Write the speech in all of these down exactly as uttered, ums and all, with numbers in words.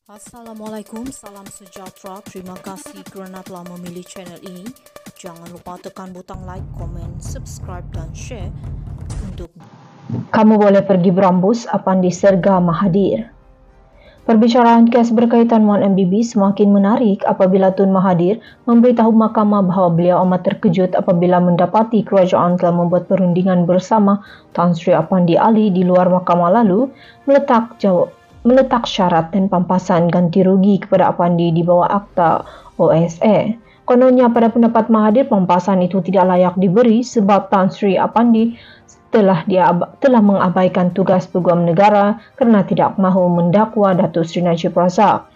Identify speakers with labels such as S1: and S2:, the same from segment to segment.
S1: Assalamualaikum, salam sejahtera. Terima kasih kerana telah memilih channel ini. Jangan lupa tekan butang like, komen, subscribe dan share untuk
S2: Kamu boleh pergi berambus, Apandi Serga Mahathir. Perbicaraan kes berkaitan Wan M B B semakin menarik apabila Tun Mahathir memberitahu mahkamah bahawa beliau amat terkejut apabila mendapati kerajaan telah membuat perundingan bersama Tan Sri Apandi Ali di luar mahkamah lalu meletak jawab meletak syarat dan pampasan ganti rugi kepada Apandi di bawah Akta O S A. Kononnya pada pendapat Mahathir, pampasan itu tidak layak diberi sebab Tan Sri Apandi telah dia telah mengabaikan tugas peguam negara kerana tidak mahu mendakwa Datuk Seri Najib Razak.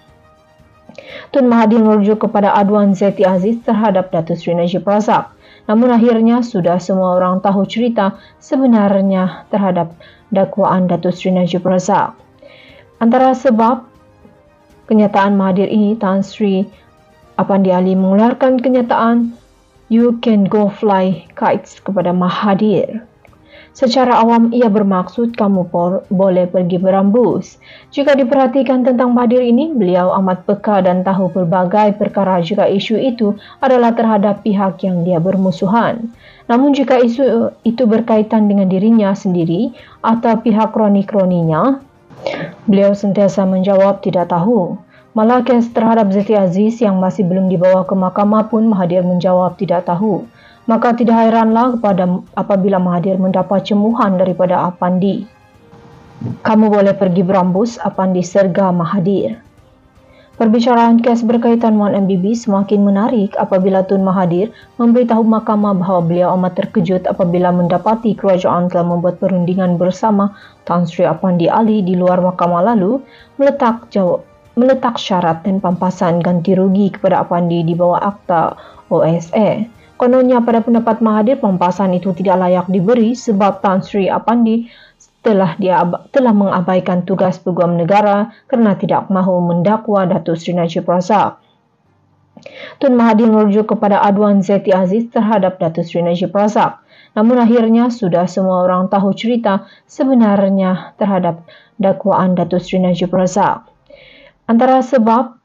S2: Tun Mahathir merujuk kepada aduan Zeti Aziz terhadap Datuk Seri Najib Razak. Namun akhirnya sudah semua orang tahu cerita sebenarnya terhadap dakwaan Datuk Seri Najib Razak. Antara sebab kenyataan Mahathir ini, Tan Sri Apandi Ali mengeluarkan kenyataan "You can go fly kites" kepada Mahathir. Secara awam, ia bermaksud kamu por, boleh pergi berambus. Jika diperhatikan tentang Mahathir ini, beliau amat peka dan tahu pelbagai perkara jika isu itu adalah terhadap pihak yang dia bermusuhan. Namun jika isu itu berkaitan dengan dirinya sendiri atau pihak kroni-kroninya, beliau sentiasa menjawab tidak tahu. Malah kes terhadap Zeti Aziz yang masih belum dibawa ke mahkamah pun Mahathir menjawab tidak tahu. Maka tidak hairanlah kepada apabila Mahathir mendapat cemuhan daripada Apandi. Kamu boleh pergi berambus, Apandi Serga Mahathir. Perbicaraan kes berkaitan Wan M B B semakin menarik apabila Tun Mahathir memberitahu mahkamah bahawa beliau amat terkejut apabila mendapati kerajaan telah membuat perundingan bersama Tan Sri Apandi Ali di luar mahkamah lalu meletak jawab meletak syarat dan pampasan ganti rugi kepada Apandi di bawah Akta O S A. Kononnya pada pendapat Mahathir, pampasan itu tidak layak diberi sebab Tan Sri Apandi telah dia telah mengabaikan tugas peguam negara kerana tidak mahu mendakwa Datuk Seri Najib Razak. Tun Mahathir merujuk kepada aduan Zeti Aziz terhadap Datuk Seri Najib Razak. Namun akhirnya sudah semua orang tahu cerita sebenarnya terhadap dakwaan Datuk Seri Najib Razak. Antara sebab